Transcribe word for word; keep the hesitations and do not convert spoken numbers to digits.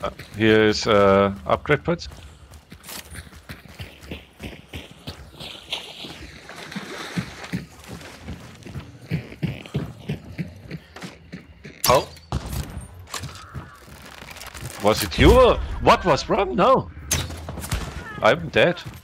Uh, here is uh, upgrade points. Oh. Was it you? Or what was wrong? No. I'm dead.